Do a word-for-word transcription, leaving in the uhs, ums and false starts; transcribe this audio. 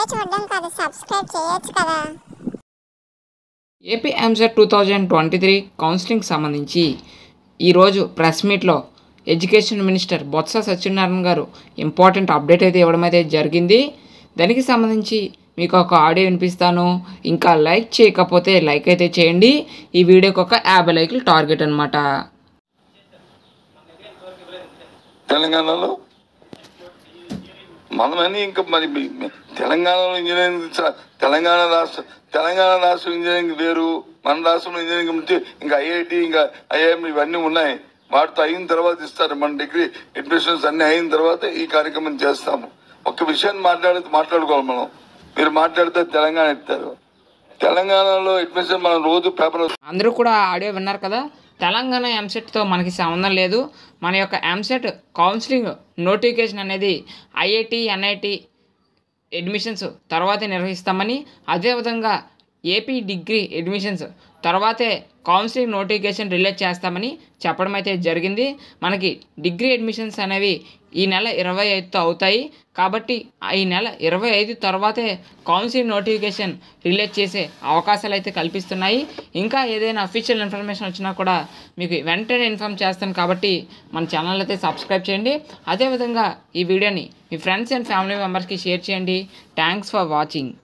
Video చూడడం కాదు, subscribe చేయొచ్చు కదా. AP EAMCET two thousand twenty three counselling సంబంధించి ఈరోజు ప్రెస్ మీట్లో ఎడ్యుకేషన్ మినిస్టర్ బొత్స సత్యనారాయణ గారు ఇంపార్టెంట్ అప్డేట్ అయితే ఇవ్వడం అయితే జరిగింది. దానికి సంబంధించి మీకు ఒక ఆడియో వినిపిస్తాను. ఇంకా లైక్ చేయకపోతే లైక్ అయితే చేయండి. ఈ వీడియోకి ఒక యాభై లైక్లు టార్గెట్ అనమాట. తెలంగాణలో మనమని ఇంకా మరి తెలంగాణలో ఇంజనీరింగ్ తెలంగాణ రాష్ట్ర తెలంగాణ రాష్ట్రం ఇంజనీరింగ్ వేరు, మన రాష్ట్రంలో ఇంజనీరింగ్ ఇంకా ఐఐటి ఇంకా ఐఐఎం ఇవన్నీ ఉన్నాయి. వాటితో అయిన తర్వాత ఇస్తారు. మన డిగ్రీ అడ్మిషన్స్ అన్ని అయిన తర్వాత ఈ కార్యక్రమం చేస్తాము. ఒక్క విషయాన్ని మాట్లాడితే మాట్లాడుకోవాలి. మనం మీరు మాట్లాడితే తెలంగాణ ఎత్తారు. తెలంగాణలో అడ్మిషన్ మనం రోజు పేపర్ అందరూ కూడా ఆడియో విన్నారు కదా. తెలంగాణ ఎంసెట్తో మనకి సంబంధం లేదు. మన యొక్క ఎంసెట్ కౌన్సిలింగ్ నోటిఫికేషన్ అనేది ఐఐటి ఎన్ఐటి అడ్మిషన్స్ తర్వాతే నిర్వహిస్తామని, అదేవిధంగా ఏపీ డిగ్రీ అడ్మిషన్స్ తర్వాతే కౌన్సిలింగ్ నోటిఫికేషన్ రిలీజ్ చేస్తామని చెప్పడం అయితే జరిగింది. మనకి డిగ్రీ అడ్మిషన్స్ అనేవి ఈ నెల ఇరవై ఐదుతో అవుతాయి. కాబట్టి ఈ నెల ఇరవై ఐదు తర్వాతే కౌన్సిలింగ్ నోటిఫికేషన్ రిలీజ్ చేసే అవకాశాలు అయితే కల్పిస్తున్నాయి. ఇంకా ఏదైనా అఫీషియల్ ఇన్ఫర్మేషన్ వచ్చినా కూడా మీకు వెంటనే ఇన్ఫామ్ చేస్తాను. కాబట్టి మన ఛానల్ అయితే సబ్స్క్రైబ్ చేయండి. అదేవిధంగా ఈ వీడియోని మీ ఫ్రెండ్స్ అండ్ ఫ్యామిలీ మెంబర్స్కి షేర్ చేయండి. Thanks for watching.